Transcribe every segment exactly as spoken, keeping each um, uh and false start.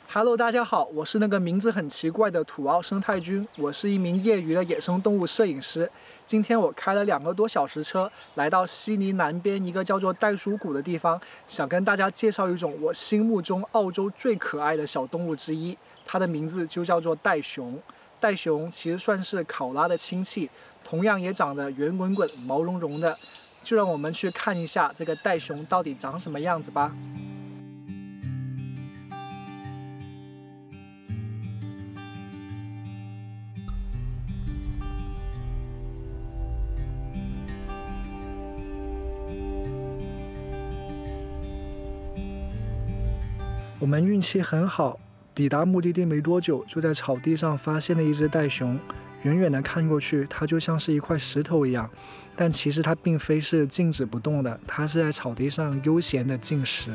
Hello， 大家好，我是那个名字很奇怪的土澳生态君，我是一名业余的野生动物摄影师。今天我开了两个多小时车，来到悉尼南边一个叫做袋鼠谷的地方，想跟大家介绍一种我心目中澳洲最可爱的小动物之一，它的名字就叫做袋熊。袋熊其实算是考拉的亲戚，同样也长得圆滚滚、毛茸茸的。就让我们去看一下这个袋熊到底长什么样子吧。我们运气很好，抵达目的地没多久，就在草地上发现了一只袋熊。远远的看过去，它就像是一块石头一样，但其实它并非是静止不动的，它是在草地上悠闲的进食。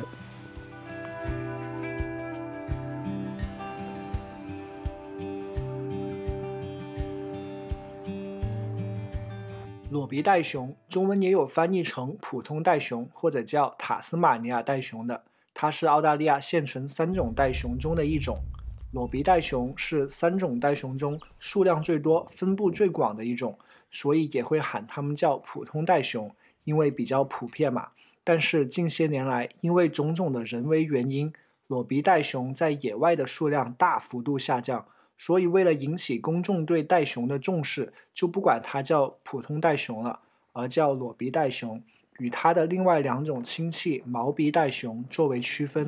裸鼻袋熊，中文也有翻译成普通袋熊或者叫塔斯马尼亚袋熊的，它是澳大利亚现存三种袋熊中的一种。裸鼻袋熊是三种袋熊中数量最多、分布最广的一种，所以也会喊它们叫普通袋熊，因为比较普遍嘛。但是近些年来，因为种种的人为原因，裸鼻袋熊在野外的数量大幅度下降，所以为了引起公众对袋熊的重视，就不管它叫普通袋熊了，而叫裸鼻袋熊，与它的另外两种亲戚毛鼻袋熊作为区分。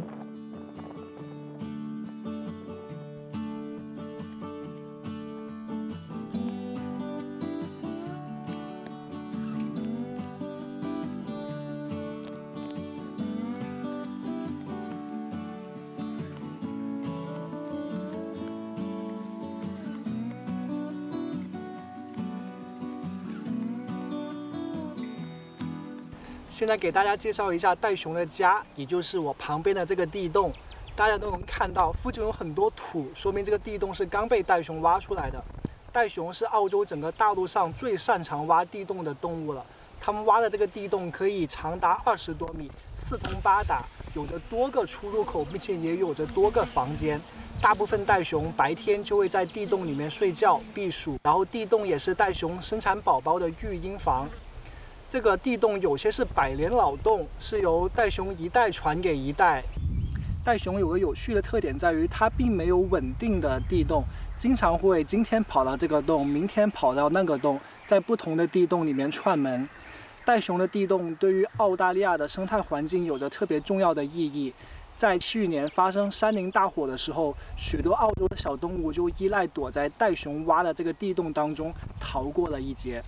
现在给大家介绍一下袋熊的家，也就是我旁边的这个地洞。大家都能看到，附近有很多土，说明这个地洞是刚被袋熊挖出来的。袋熊是澳洲整个大陆上最擅长挖地洞的动物了。它们挖的这个地洞可以长达二十多米，四通八达，有着多个出入口，并且也有着多个房间。大部分袋熊白天就会在地洞里面睡觉避暑，然后地洞也是袋熊生产宝宝的育婴房。这个地洞有些是百年老洞，是由袋熊一代传给一代。袋熊有个有趣的特点在于，它并没有稳定的地洞，经常会今天跑到这个洞，明天跑到那个洞，在不同的地洞里面串门。袋熊的地洞对于澳大利亚的生态环境有着特别重要的意义。在去年发生山林大火的时候，许多澳洲的小动物就依赖躲在袋熊挖的这个地洞当中逃过了一劫。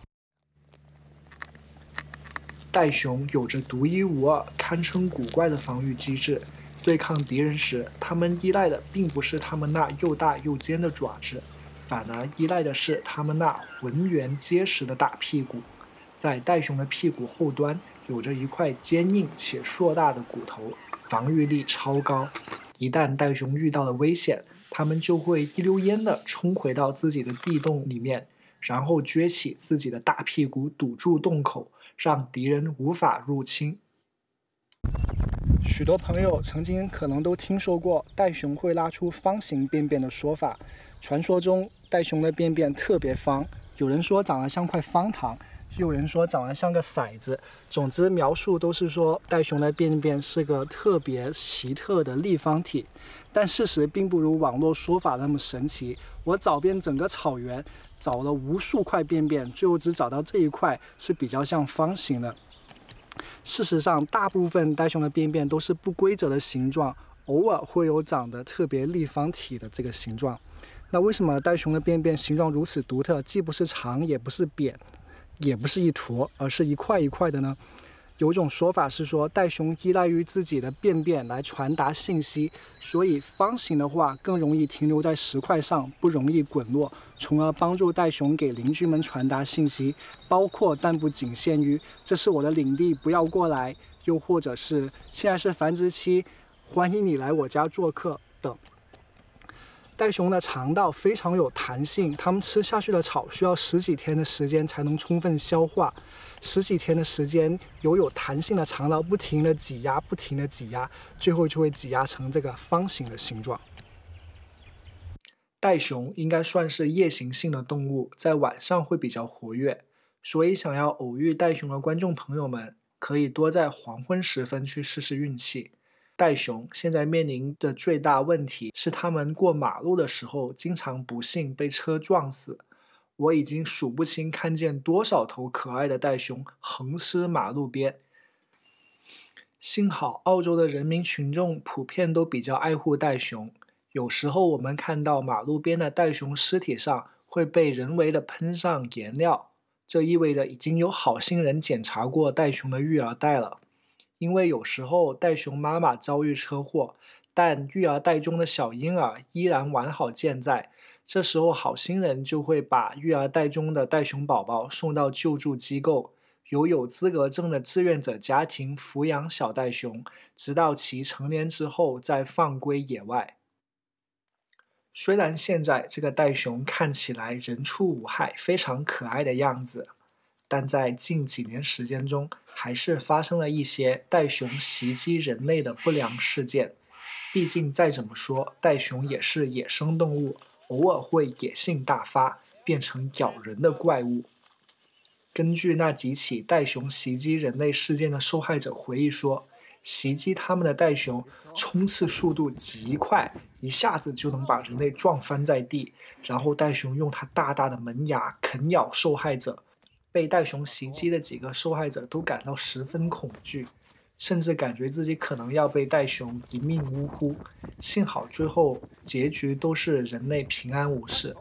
袋熊有着独一无二、堪称古怪的防御机制。对抗敌人时，它们依赖的并不是它们那又大又尖的爪子，反而依赖的是它们那浑圆结实的大屁股。在袋熊的屁股后端有着一块坚硬且硕大的骨头，防御力超高。一旦袋熊遇到了危险，它们就会一溜烟地冲回到自己的地洞里面，然后撅起自己的大屁股堵住洞口，让敌人无法入侵。许多朋友曾经可能都听说过袋熊会拉出方形便便的说法。传说中，袋熊的便便特别方，有人说长得像块方糖，有人说长得像个骰子。总之，描述都是说袋熊的便便是个特别奇特的立方体。但事实并不如网络说法那么神奇。我找遍整个草原，找了无数块便便，最后只找到这一块是比较像方形的。事实上，大部分袋熊的便便都是不规则的形状，偶尔会有长得特别立方体的这个形状。那为什么袋熊的便便形状如此独特，既不是长，也不是扁，也不是一坨，而是一块一块的呢？有种说法是说，袋熊依赖于自己的便便来传达信息，所以方形的话更容易停留在石块上，不容易滚落，从而帮助袋熊给邻居们传达信息，包括但不仅限于“这是我的领地，不要过来”，又或者是“现在是繁殖期，欢迎你来我家做客”等。 袋熊的肠道非常有弹性，它们吃下去的草需要十几天的时间才能充分消化，十几天的时间由有弹性的肠道不停的挤压，不停的挤压，最后就会挤压成这个方形的形状。 袋熊应该算是夜行性的动物，在晚上会比较活跃，所以想要偶遇袋熊的观众朋友们，可以多在黄昏时分去试试运气。袋熊现在面临的最大问题是，它们过马路的时候经常不幸被车撞死。我已经数不清看见多少头可爱的袋熊横尸马路边。幸好澳洲的人民群众普遍都比较爱护袋熊，有时候我们看到马路边的袋熊尸体上会被人为的喷上颜料，这意味着已经有好心人检查过袋熊的育儿袋了。因为有时候袋熊妈妈遭遇车祸，但育儿袋中的小婴儿依然完好健在，这时候好心人就会把育儿袋中的袋熊宝宝送到救助机构，由有资格证的志愿者家庭抚养小袋熊，直到其成年之后再放归野外。虽然现在这个袋熊看起来人畜无害，非常可爱的样子，但在近几年时间中，还是发生了一些袋熊袭击人类的不良事件。毕竟再怎么说，袋熊也是野生动物，偶尔会野性大发，变成咬人的怪物。根据那几起袋熊袭击人类事件的受害者回忆说，袭击他们的袋熊冲刺速度极快，一下子就能把人类撞翻在地，然后袋熊用它大大的门牙啃咬受害者。被袋熊袭击的几个受害者都感到十分恐惧，甚至感觉自己可能要被袋熊一命呜呼。幸好最后结局都是人类平安无事。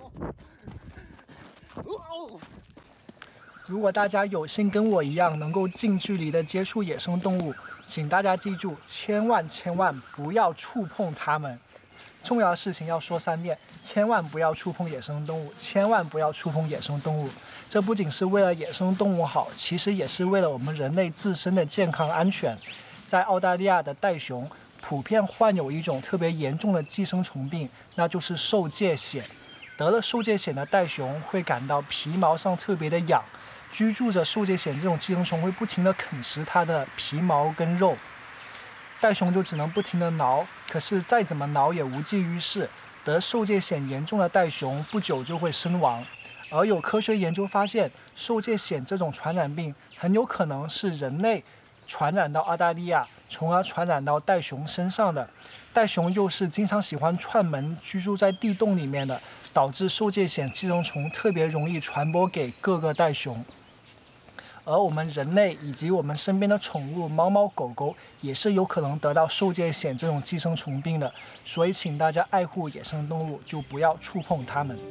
如果大家有幸跟我一样能够近距离的接触野生动物，请大家记住，千万千万不要触碰它们。重要的事情要说三遍，千万不要触碰野生动物，千万不要触碰野生动物。这不仅是为了野生动物好，其实也是为了我们人类自身的健康安全。在澳大利亚的袋熊普遍患有一种特别严重的寄生虫病，那就是受疥癣。得了受疥癣的袋熊会感到皮毛上特别的痒，居住着受疥癣这种寄生虫会不停地啃食它的皮毛跟肉，袋熊就只能不停地挠，可是再怎么挠也无济于事。得受疥癣严重的袋熊不久就会身亡。而有科学研究发现，受疥癣这种传染病很有可能是人类传染到澳大利亚，从而传染到袋熊身上的。袋熊又是经常喜欢串门居住在地洞里面的，导致受疥癣寄生虫特别容易传播给各个袋熊。而我们人类以及我们身边的宠物猫猫狗狗也是有可能得到受疥癣这种寄生虫病的，所以请大家爱护野生动物，就不要触碰它们。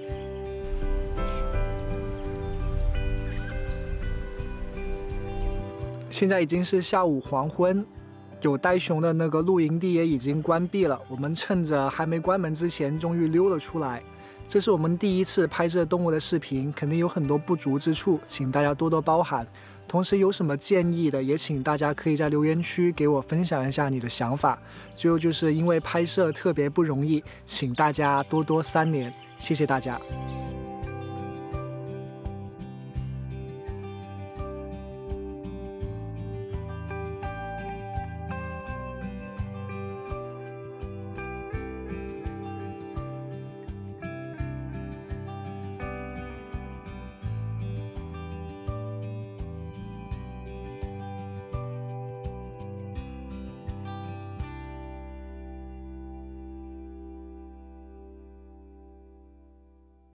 现在已经是下午黄昏，有袋熊的那个露营地也已经关闭了，我们趁着还没关门之前终于溜了出来。这是我们第一次拍摄动物的视频，肯定有很多不足之处，请大家多多包涵。同时有什么建议的，也请大家可以在留言区给我分享一下你的想法。最后就是因为拍摄特别不容易，请大家多多三连，谢谢大家。